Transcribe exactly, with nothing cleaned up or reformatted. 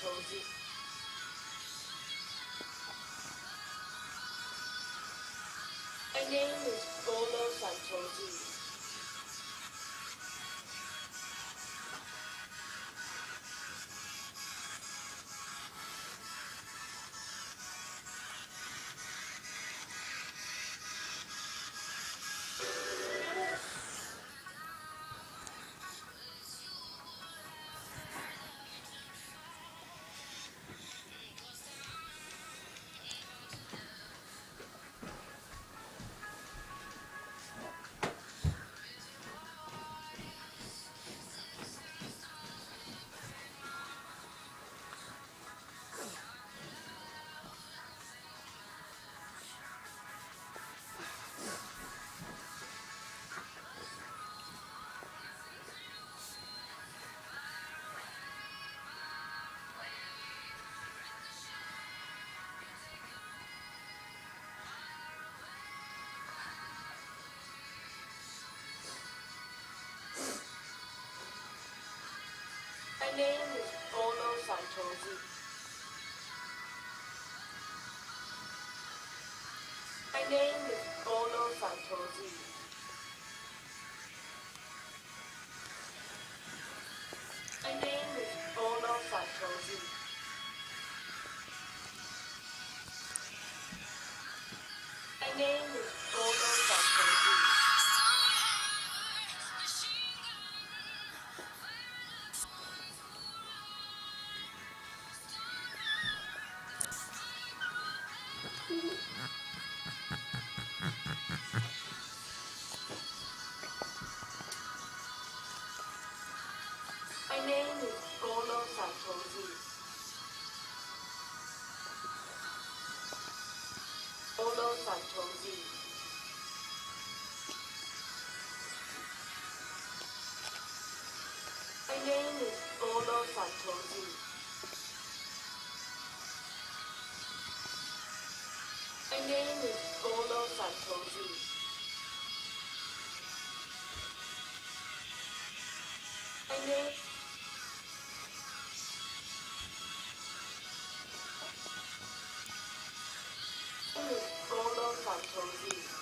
Santosi. My name is Bolo Santosi. My name is Bolo Santosi. My name is Bolo Santosi. My name is Bolo Santosi. My name is Bolo Santosi. My name is Bolo Santosi. Bolo Santosi. My name is Bolo Santosi. My name is Bolo Santosi. My name is Bolo Santosi.